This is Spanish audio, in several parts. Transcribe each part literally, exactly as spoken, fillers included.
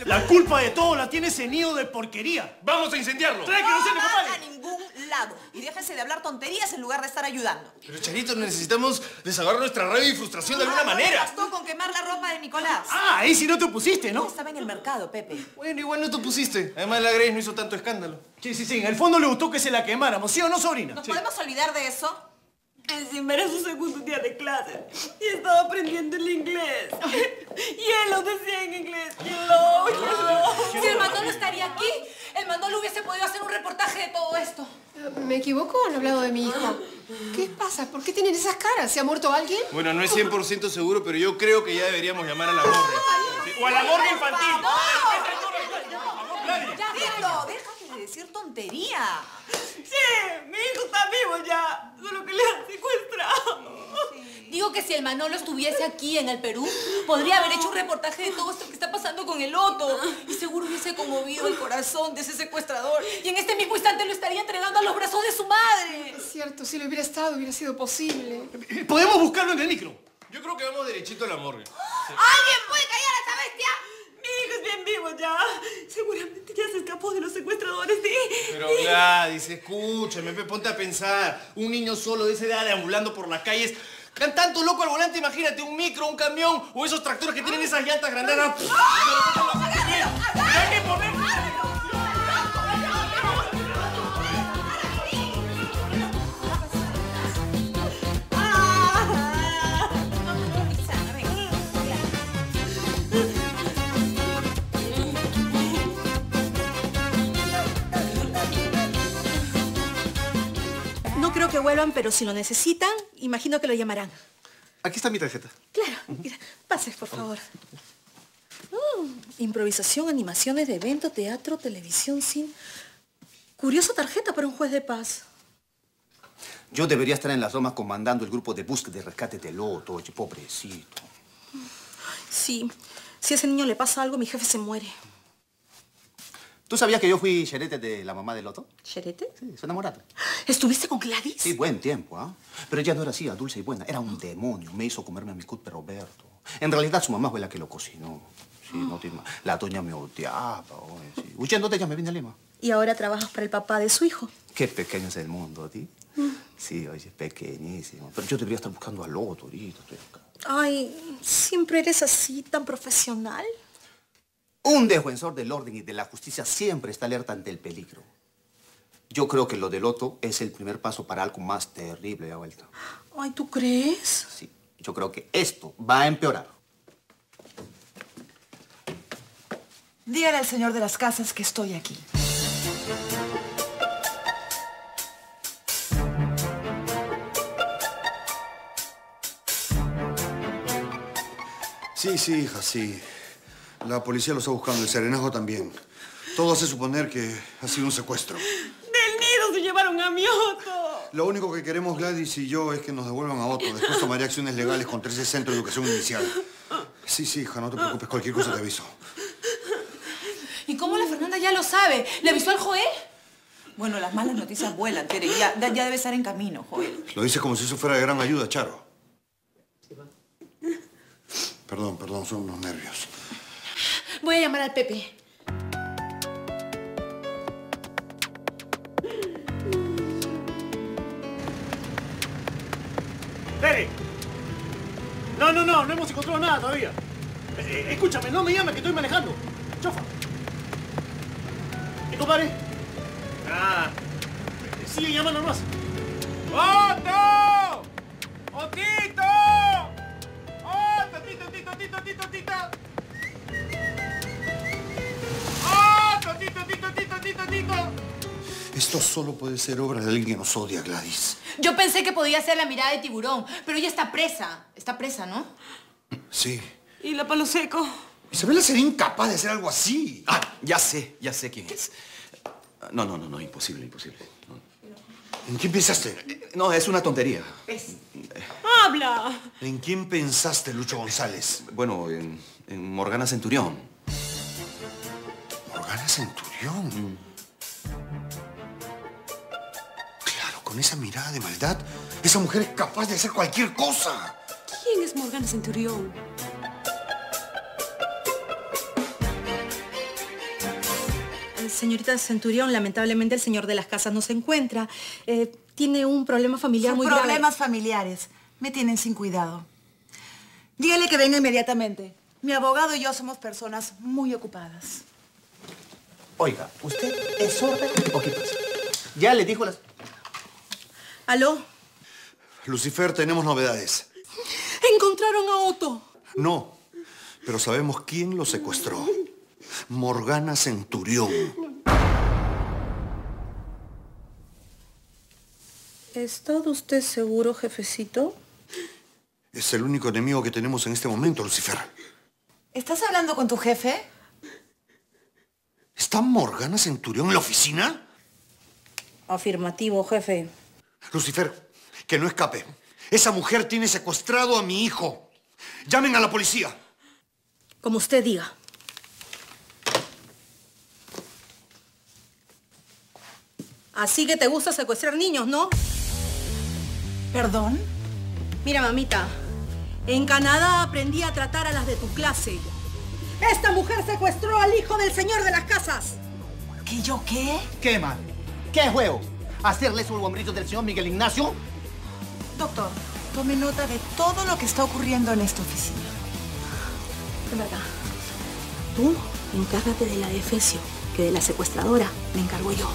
La culpa de todo la tiene ese nido de porquería. ¡Vamos a incendiarlo! ¡Trae que no se le No van compare! a ningún lado. Y déjense de hablar tonterías en lugar de estar ayudando. Pero, Charito, necesitamos desahogar nuestra rabia y frustración de alguna Ah, no manera. te bastó con quemar la ropa de Nicolás. Ah, ahí sí no te opusiste, ¿no? Estaba en el mercado, Pepe. Bueno, igual no te pusiste. Además, la Grace no hizo tanto escándalo. Sí, sí, sí. En el fondo le gustó que se la quemáramos, ¿sí o no, sobrina? ¿Nos Sí. podemos olvidar de eso? Encima era su segundo día de clase y estaba aprendiendo el inglés. Y él lo decía en inglés. Hello, hello. Si el Manolo estaría aquí, el Manolo hubiese podido hacer un reportaje de todo esto. ¿Me equivoco o han hablado de mi hijo? ¿Qué pasa? ¿Por qué tienen esas caras? ¿Se ha muerto alguien? Bueno, no es cien por ciento seguro, pero yo creo que ya deberíamos llamar a la morgue. Sí, o a la morgue infantil. Tito, déjate de decir tontería. Sí, mi hijo está vivo ya, solo que le han secuestrado. Digo que si el Manolo estuviese aquí en el Perú, podría haber hecho un reportaje de todo esto que está pasando con el Otto. Y seguro hubiese conmovido el corazón de ese secuestrador. Y en este mismo instante lo estaría entregando a los brazos de su madre. Es cierto, si lo hubiera estado, hubiera sido posible. Podemos buscarlo en el micro. Yo creo que vamos derechito a la morgue. ¿Alguien puede callar a esa bestia? Mi hijo es bien vivo ya. Seguramente ya se escapó de los secuestradores de... Pero Gladys, escúchame, pe, ponte a pensar. Un niño solo de esa edad deambulando por las calles. Tan tanto loco al volante, imagínate, un micro, un camión o esos tractores que tienen esas llantas grandanas. ¡Hay que poner! No creo que vuelvan, pero si lo necesitan, imagino que lo llamarán. Aquí está mi tarjeta. Claro, mira, pases, por favor. Mm, improvisación, animaciones de evento, teatro, televisión, cine. Curiosa tarjeta para un juez de paz. Yo debería estar en las Lomas comandando el grupo de búsqueda y rescate del Otto, oye, pobrecito. Sí, si a ese niño le pasa algo, mi jefe se muere. ¿Tú sabías que yo fui xerete de la mamá del Otto? ¿Xerete? Sí, su enamorada. ¿Estuviste con Gladys? Sí, buen tiempo, ¿ah? Pero ella no era así, dulce y buena. Era un demonio. Me hizo comerme a mi cut Roberto. En realidad, su mamá fue la que lo cocinó. Sí, no te ima- La doña me odiaba, oye, sí. Huyendo de ella me vine a Lima. Y ahora trabajas para el papá de su hijo. Qué pequeño es el mundo, ¿ti? Sí, oye, pequeñísimo. Pero yo debería estar buscando al Otto ahorita. Estoy acá. Ay, ¿siempre eres así, tan profesional? Un defensor del orden y de la justicia siempre está alerta ante el peligro. Yo creo que lo del Otto es el primer paso para algo más terrible, abuelita. Ay, ¿tú crees? Sí, yo creo que esto va a empeorar. Dígale al señor de las casas que estoy aquí. Sí, sí, hija, sí. La policía lo está buscando, el serenazgo también. Todo hace suponer que ha sido un secuestro. Del nido se llevaron a mi Otto. Lo único que queremos Gladys y yo es que nos devuelvan a Otto. Después tomaré acciones legales contra ese centro de educación inicial. Sí, sí, hija, no te preocupes. Cualquier cosa te aviso. ¿Y cómo la Fernanda ya lo sabe? ¿Le avisó al Joel? Bueno, las malas noticias vuelan, Tere. Ya, ya debe estar en camino, Joel. Lo dices como si eso fuera de gran ayuda, Charo. Perdón, perdón, son unos nervios. Voy a llamar al Pepe. ¡Tere! No, no, no, no hemos encontrado nada todavía. Eh, eh, escúchame, no me llames que estoy manejando. Chofa. ¿Y compadre? Ah. Sigue llamando más. ¡Otto! ¡Otito! ¡Otto, Tito, Tito, Tito, Tito, Tito! ¡Otto, Tito, Tito, Tito, Tito, Tito! Esto solo puede ser obra de alguien que nos odia, Gladys. Yo pensé que podía ser la mirada de tiburón, pero ella está presa. Está presa, ¿no? Sí. ¿Y la palo seco? Isabela sería incapaz de hacer algo así. Ah, ya sé, ya sé quién es. No, no, no, no, imposible, imposible. No, ¿En quién pensaste? no es una tontería. ¡Habla! ¿En quién pensaste, Lucho González? Bueno, en, en Morgana Centurión. Morgana Centurión. Mm. Claro, con esa mirada de maldad, esa mujer es capaz de hacer cualquier cosa. ¿Quién es Morgana Centurión? señorita Centurión, lamentablemente el señor de las casas no se encuentra. Eh, tiene un problema familiar Sus muy grave. problemas familiares me tienen sin cuidado. Dígale que venga inmediatamente. Mi abogado y yo somos personas muy ocupadas. Oiga, ¿usted es sorda o qué pasa? Ya le dijo las... ¿Aló? Lucifer, tenemos novedades. Encontraron a Otto. No, pero sabemos quién lo secuestró. Morgana Centurión. ¿Está usted seguro, jefecito? Es el único enemigo que tenemos en este momento, Lucifer. ¿Estás hablando con tu jefe? ¿Está Morgana Centurión en la oficina? Afirmativo, jefe. Lucifer, que no escape. Esa mujer tiene secuestrado a mi hijo. Llamen a la policía. Como usted diga. Así que te gusta secuestrar niños, ¿no? ¿Perdón? Mira, mamita, en Canadá aprendí a tratar a las de tu clase. Esta mujer secuestró al hijo del señor de las casas. ¿Qué yo qué? ¿Qué, madre? ¿Qué juego? ¿Hacerle su hombrito del señor Miguel Ignacio? Doctor, tome nota de todo lo que está ocurriendo en esta oficina. De verdad. Tú encárgate de la de Efesio, que de la secuestradora me encargo yo.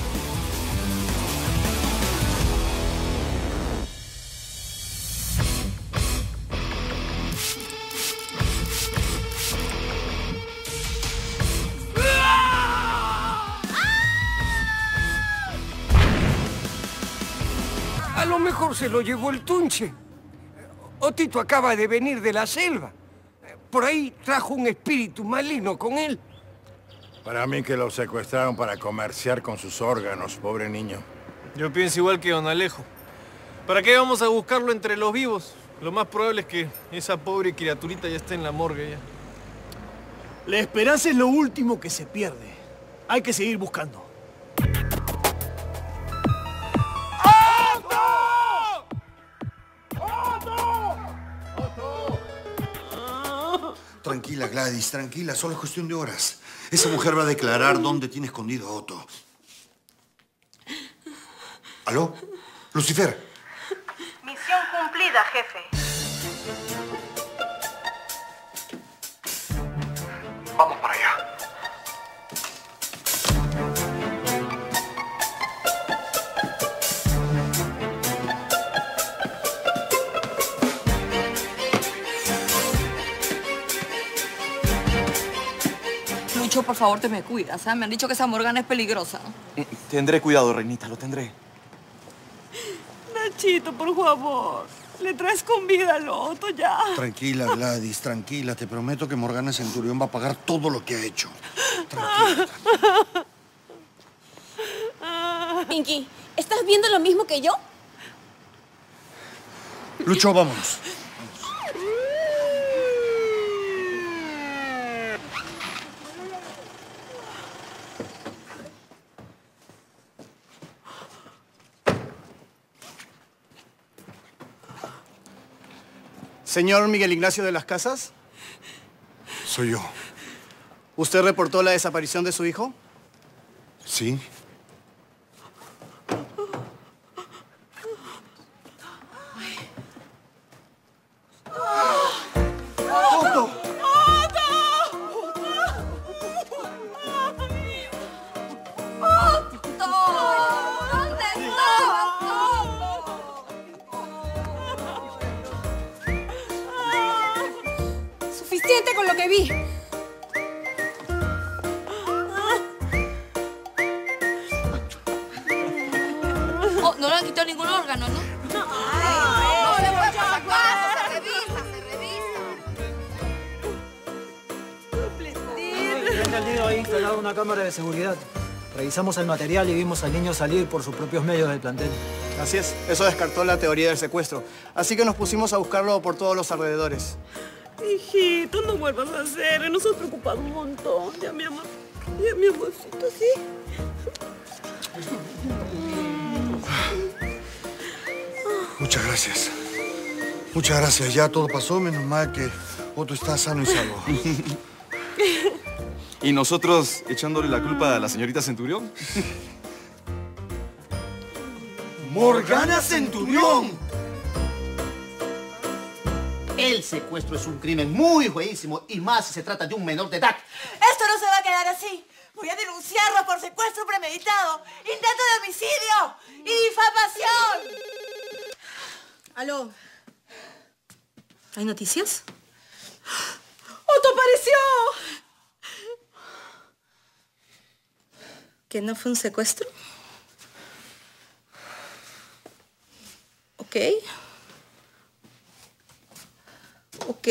A lo mejor se lo llevó el tunche. Otito acaba de venir de la selva. Por ahí trajo un espíritu maligno con él. Para mí que lo secuestraron para comerciar con sus órganos, pobre niño. Yo pienso igual que don Alejo. ¿Para qué vamos a buscarlo entre los vivos? Lo más probable es que esa pobre criaturita ya esté en la morgue ya. La esperanza es lo último que se pierde. Hay que seguir buscando. Tranquila, Gladys, tranquila. Solo es cuestión de horas. Esa mujer va a declarar dónde tiene escondido a Otto. ¿Aló? ¿Lucifer? Misión cumplida, jefe. Vamos para allá. Lucho, por favor, te me cuidas, ¿eh? Me han dicho que esa Morgana es peligrosa. Tendré cuidado, reinita, lo tendré. Nachito, por favor. Le traes con vida al Otto ya. Tranquila, Gladys, tranquila. Te prometo que Morgana Centurión va a pagar todo lo que ha hecho. Tranquila. Pinky, ¿estás viendo lo mismo que yo? Lucho, vámonos. Señor Miguel Ignacio de las Casas. Soy yo. ¿Usted reportó la desaparición de su hijo? Sí. ¡Otto! ¿Dónde estabas, Suficiente con lo que vi. Oh, no le han quitado ningún órgano, ¿no? No, no le puede pasar caso, se revisa, se revisa. Frente al nido hay instalada una cámara de seguridad. Revisamos el material y vimos al niño salir por sus propios medios del plantel. Así es, eso descartó la teoría del secuestro. Así que nos pusimos a buscarlo por todos los alrededores. Hijito, no vuelvas a hacer. Nos has preocupado un montón. Ya, mi amor. Ya, mi amorcito, ¿sí? Muchas gracias. Muchas gracias. Ya todo pasó, menos mal que Otto está sano y salvo. Y nosotros echándole la culpa a la señorita Centurión. ¡Morgana Centurión! El secuestro es un crimen muy feísimo y más si se trata de un menor de edad. Esto no se va a quedar así. Voy a denunciarlo por secuestro premeditado, intento de homicidio y difamación. Aló. ¿Hay noticias? ¡Otto apareció! ¿Que no fue un secuestro? Ok. Ok.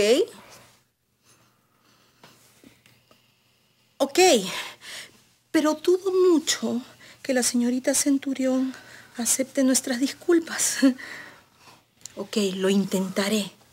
Ok. Pero dudo mucho que la señorita Centurión acepte nuestras disculpas. Ok, lo intentaré.